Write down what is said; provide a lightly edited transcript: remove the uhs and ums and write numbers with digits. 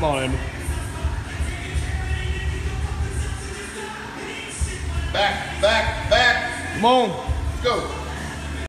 Come on, Emmy. Back, back, back. Come on. Let's go.